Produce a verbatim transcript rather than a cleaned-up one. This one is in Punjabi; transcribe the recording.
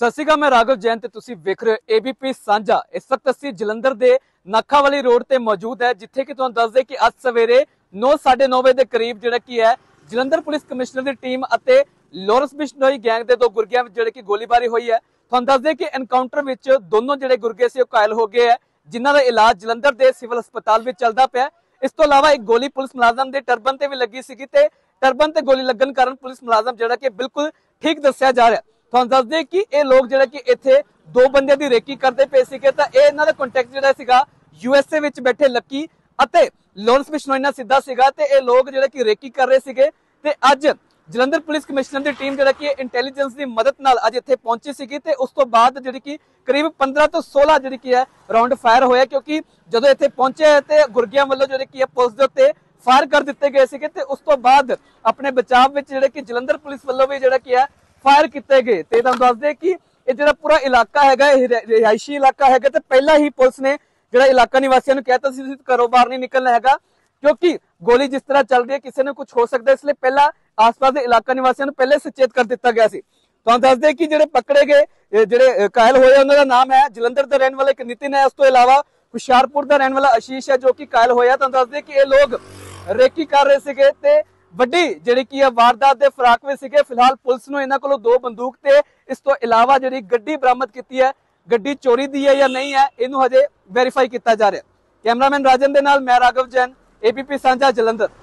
ਸਤਿ ਸ਼੍ਰੀ ਅਕਾਲ, मैं राघव जैन ਤੇ ਤੁਸੀਂ ਵੇਖ ਰਹੇ ਹੋ एबीपी ਸਾਂਝਾ। ਇਸ ਵਕਤ ਅਸੀਂ ਜਲੰਧਰ ਦੇ ਨਾਖਾ ਵਾਲੀ ਰੋਡ ਤੇ ਮੌਜੂਦ ਹੈ, ਜਿੱਥੇ ਕਿ ਤੁਹਾਨੂੰ ਦੱਸ ਦੇ ਕਿ ਅੱਜ ਸਵੇਰੇ नौ साढ़े नौ ਵਜੇ ਦੇ ਕਰੀਬ ਜਿਹੜਾ ਕੀ ਹੈ ਜਲੰਧਰ ਪੁਲਿਸ ਕਮਿਸ਼ਨਰ ਦੀ ਟੀਮ ਅਤੇ ਲਾਰੈਂਸ ਬਿਸ਼ਨੋਈ ਗੈਂਗ ਦੇ ਦੋ ਗੁਰਗਿਆਂ ਵਿੱਚ ਜਿਹੜੇ ਕਿ ਗੋਲੀਬਾਰੀ ਹੋਈ ਹੈ। ਤੁਹਾਨੂੰ ਦੱਸ ਦੇ ਕਿ ਐਨਕਾਊਂਟਰ ਵਿੱਚ ਦੋਨੋਂ ਜਿਹੜੇ ਗੁਰਗੇ ਸੀ ਉਹ ਘਾਇਲ ਹੋ ਗਏ ਹੈ, ਜਿਨ੍ਹਾਂ ਦਾ ਇਲਾਜ ਜਲੰਧਰ ਦੇ ਸਿਵਲ ਹਸਪਤਾਲ ਵਿੱਚ ਚੱਲਦਾ ਪਿਆ। ਇਸ ਤੋਂ ਇਲਾਵਾ ਇੱਕ ਗੋਲੀ ਪੁਲਿਸ ਮੁਲਾਜ਼ਮ ਦੇ ਟਰਬਨ ਤੇ ਵੀ ਲੱਗੀ ਸੀਗੀ ਤੇ ਟਰਬਨ ਤੇ ਗੋਲੀ ਲੱਗਣ ਕਾਰਨ ਪੁਲਿਸ ਮੁਲਾਜ਼ਮ ਜਿਹੜਾ ਕਿ ਬਿਲਕੁਲ ਠੀਕ ਦੱਸਿਆ ਜਾ ਰਿਹਾ। ਤੁਹਾਨੂੰ ਦੱਸ ਦੇ ਕਿ ਇਹ ਲੋਕ ਜਿਹੜਾ ਕਿ ਇੱਥੇ ਦੋ ਬੰਦਿਆਂ ਦੀ ਰੇਕੀ ਕਰਦੇ ਪਏ ਸੀਗੇ ਤਾਂ ਇਹ ਇਹਨਾਂ ਦਾ ਕੰਟੈਕਟ ਜਿਹੜਾ ਸੀਗਾ ਯੂਐਸਏ ਵਿੱਚ ਬੈਠੇ ਲੱਕੀ ਅਤੇ ਲਾਰੈਂਸ ਬਿਸ਼ਨੋਈ ਨਾਲ ਸਿੱਧਾ ਸੀਗਾ ਤੇ ਇਹ ਲੋਕ ਜਿਹੜੇ ਕਿ ਰੇਕੀ ਕਰ ਰਹੇ ਸੀਗੇ। ਤੇ ਅੱਜ ਜਲੰਧਰ ਪੁਲਿਸ ਕਮਿਸ਼ਨਰ ਦੀ ਟੀਮ ਜਿਹੜਾ ਕਿ ਇੰਟੈਲੀਜੈਂਸ ਦੀ ਮਦਦ ਨਾਲ ਅੱਜ ਇੱਥੇ ਪਹੁੰਚੀ ਸੀਗੀ ਤੇ ਉਸ ਤੋਂ ਬਾਅਦ ਜਿਹੜੀ ਕਿ ਕਰੀਬ पंद्रह ਤੋਂ सोलह ਜਿਹੜੀ ਕੀ ਹੈ ਰਾਉਂਡ ਫਾਇਰ ਹੋਇਆ, ਕਿਉਂਕਿ ਜਦੋਂ ਇੱਥੇ ਪਹੁੰਚੇ ਤੇ ਗੁਰਗਿਆਂ ਵੱਲੋਂ ਜਿਹੜੇ ਕੀ ਹੈ ਪੁਲਿਸ ਦੇ ਉੱਤੇ ਫਾਇਰ ਕਰ ਦਿੱਤੇ ਗਏ ਸੀਗੇ ਤੇ ਉਸ ਤੋਂ ਬਾਅਦ ਆਪਣੇ ਬਚਾਅ ਵਿੱਚ ਜਿਹੜੇ ਕਿ ਜਲੰਧਰ ਪੁਲਿਸ ਵੱਲੋਂ ਵੀ ਜਿਹੜਾ ਕੀ ਹੈ ਫਾਇਰ ਕੀਤੇ ਗਏ। ਤੇ ਤੁਹਾਨੂੰ ਦੱਸਦੇ ਕਿ ਇਹ ਜਿਹੜਾ ਪੂਰਾ ਇਲਾਕਾ ਹੈਗਾ ਇਹ ਰਿਹਾਇਸ਼ੀ ਇਲਾਕਾ ਹੈਗਾ ਤੇ ਪਹਿਲਾਂ ਹੀ ਪੁਲਿਸ ਨੇ ਜਿਹੜਾ ਇਲਾਕਾ ਨਿਵਾਸੀਆਂ ਨੂੰ ਕਹਿਤਾ ਸੀ ਤੁਸੀਂ ਘਰੋਂ ਬਾਹਰ ਨਹੀਂ ਨਿਕਲਣਾ ਹੈਗਾ, ਕਿਉਂਕਿ ਗੋਲੀ ਜਿਸ ਤਰ੍ਹਾਂ ਚੱਲ ਰਹੀ ਹੈ ਕਿਸੇ ਨੂੰ ਕੁਝ ਹੋ ਸਕਦਾ, ਇਸ ਲਈ ਪਹਿਲਾਂ ਆਸ-ਪਾਸ ਦੇ ਇਲਾਕਾ ਨਿਵਾਸੀਆਂ ਨੂੰ ਪਹਿਲੇ ਸੁਚੇਤ ਕਰ ਦਿੱਤਾ ਗਿਆ ਸੀ। ਤੁਹਾਨੂੰ ਦੱਸਦੇ ਕਿ ਜਿਹੜੇ ਪਕੜੇ ਗਏ ਜਿਹੜੇ ਘਾਇਲ ਹੋਏ ਉਹਨਾਂ ਦਾ ਨਾਮ ਹੈ ਜਲੰਧਰ ਦਾ ਰਹਿਣ ਵਾਲਾ ਇੱਕ ਨਿਤਿਨ ਹੈ, ਉਸ ਤੋਂ ਇਲਾਵਾ ਹੁਸ਼ਿਆਰਪੁਰ ਦਾ ਰਹਿਣ ਵਾਲਾ ਆਸ਼ੀਸ਼ ਹੈ ਜੋ ਕਿ ਘਾਇਲ ਹੋਇਆ। ਤੁਹਾਨੂੰ ਦੱਸਦੇ ਕਿ ਇਹ ਲੋਕ ਰੇਕੀ ਕਰ ਰਹੇ ਸੀਗੇ ਤੇ ਵੱਡੀ ਜਿਹੜੀ ਕੀ ਹੈ ਵਾਰਦਾਤ ਦੇ ਫਰਾਕ ਵਿੱਚ ਸੀਗੇ। ਫਿਲਹਾਲ ਪੁਲਿਸ ਨੂੰ ਇਹਨਾਂ ਕੋਲੋਂ ਦੋ ਬੰਦੂਕ ਤੇ ਇਸ ਤੋਂ ਇਲਾਵਾ ਜਿਹੜੀ ਗੱਡੀ ਬਰਾਮਦ ਕੀਤੀ ਹੈ, ਗੱਡੀ ਚੋਰੀ ਦੀ ਹੈ ਜਾਂ ਨਹੀਂ ਹੈ ਇਹਨੂੰ ਹਜੇ ਵੈਰੀਫਾਈ ਕੀਤਾ ਜਾ ਰਿਹਾ। ਕੈਮਰਾਮੈਨ ਰਾਜਨ ਦੇ ਨਾਲ ਮੈਂ ਰਾਘਵ ਜੈਨ, एबीपी ਸਾਂਝਾ, ਜਲੰਧਰ।